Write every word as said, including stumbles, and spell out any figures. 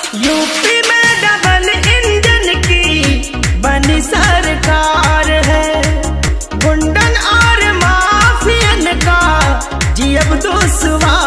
UP में double engine की बनी सरकार है, गुंडन और माफियन का जी अब दुश्वार